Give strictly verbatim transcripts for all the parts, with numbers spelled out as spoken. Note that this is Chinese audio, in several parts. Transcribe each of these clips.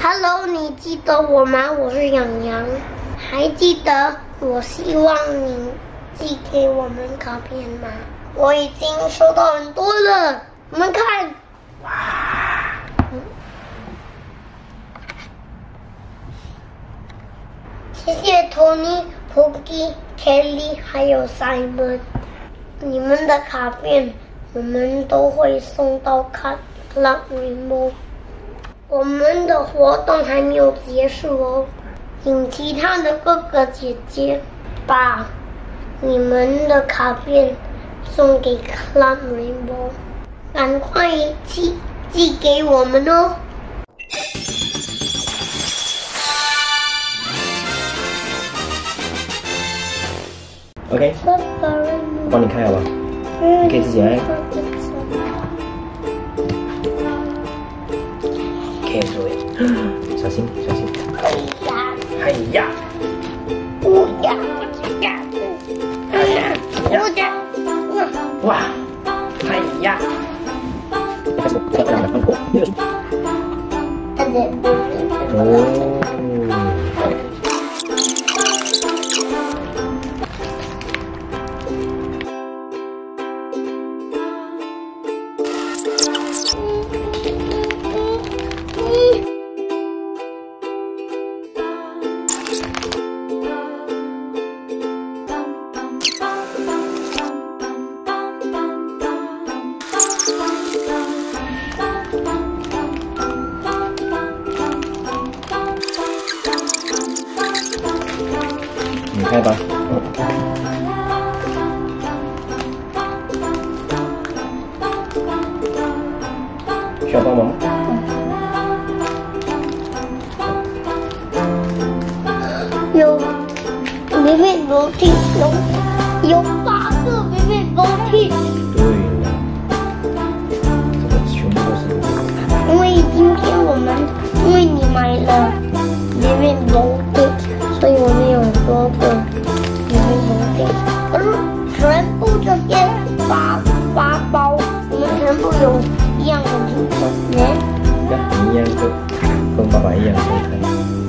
Hello， 你记得我吗？我是洋洋，还记得我希望你寄给我们卡片吗？我已经收到很多了，我们看，哇，嗯，谢谢 Tony、Pookie、Kelly 还有 Simon， 你们的卡片我们都会送到 Club Rainbow。我们的活动还没有结束哦，请其他的哥哥姐姐把你们的卡片送给 Club Rainbow， 赶快寄寄给我们哦。 OK， 帮你开好吧？你可以自己来。小心，小心！哎呀，哎呀， 不要，不要，哎呀，不要！ 哇，哎呀！开始，这样的放火，那个。哦。你开吧。需要帮忙吗？ 有微微楼梯，有有八个微微楼梯。 对了，这个全部都是。 因为今天我们，因为你买了微微楼梯，所以我们有很多个微微楼梯。而全部这边八八包，我们全部有一样的名字呢。 呀，你一样跟跟爸爸一样分开。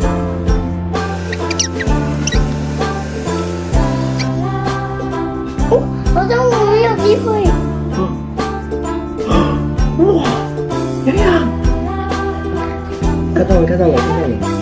哦，好像我们有机会。 嗯。哇，洋洋，看到了，看到了，看到了。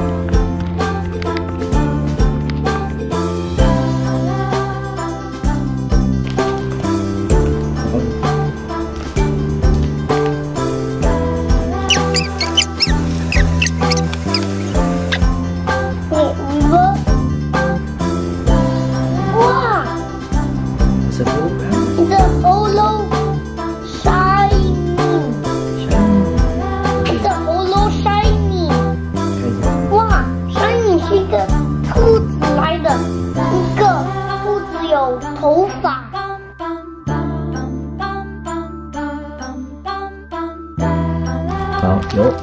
头发，好，有。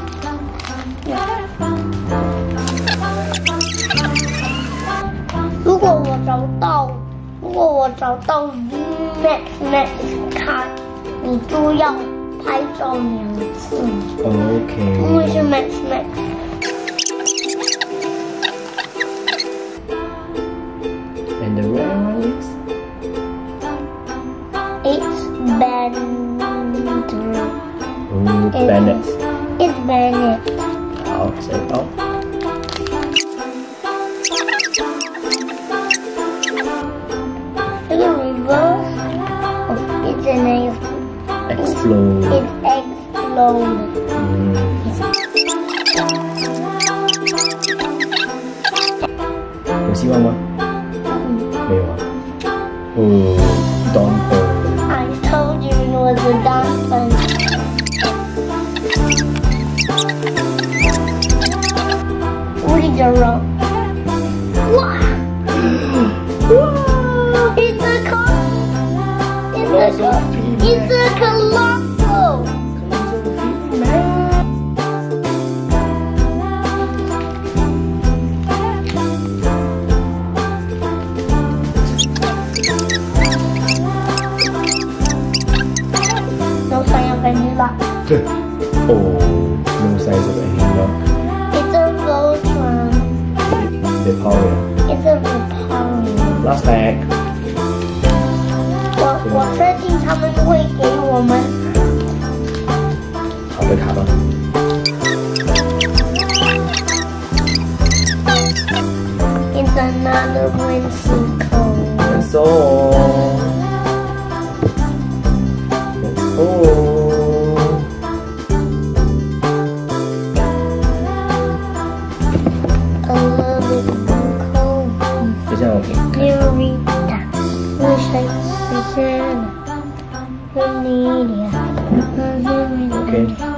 如果我找到，如果我找到 Max Max 卡，你就要拍照两次。 OK。 因为是 Max Max。 And the red one is? It's Bennett. Ooh, Bennett. It's Bennett. 好，谁好？ 这个 reverse. Oh, it's an explode. It's explode. 嗯。有希望吗？没有啊。哦 ，dumper. I told you it was a dumper. 我是这种。哇！哇 ！It's a car. It's a car. It's a colossal. 都三样分之吧。 对。哦，no size of a hammer. 哦。 I love it cold. 等一下我给你看。 Dear Rita, wish I could say we need you. OK。